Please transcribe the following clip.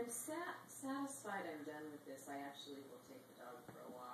I'm satisfied I'm done with this, I actually will take the dog for a walk.